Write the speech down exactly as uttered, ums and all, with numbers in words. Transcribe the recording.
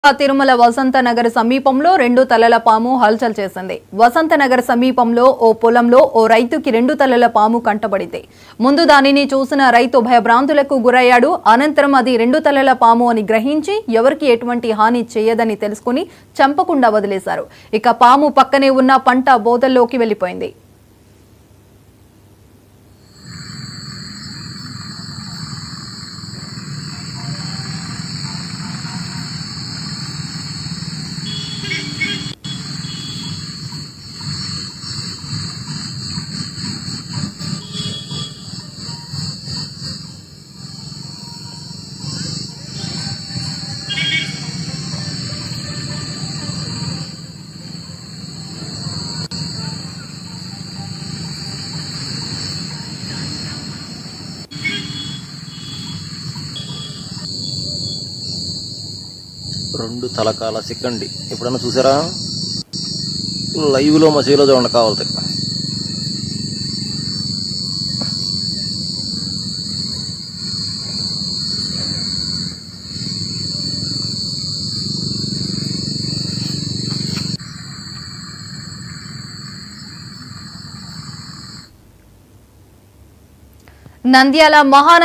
తిరుమల వసంతనగర్ సమీపంలో రెండు తలల పాము హల్చల్ చేసింది. వసంతనగర్ సమీపంలో ఓ పొలంలో ఓ రైతుకి రెండు తలల పాము కంటబడింది. ముందు దానిని చూసిన రైతు భయభ్రాంతులకు గురయ్యాడు. అనంతరం అది రెండు తలల పాము అని గ్రహించి ఎవరికి ఎటువంటి హాని చేయదని తెలుసుకుని చంపకుండా వదిలేశారు. ఇక పాము పక్కనే ఉన్న పంట బోదల్లోకి వెళ్లిపోయింది. రెండు తలకాల సిక్కండి ఎప్పుడన్నా చూసారా? లైవ్లో మసీలో చూడండి కావాలి. నంద్యాల మహా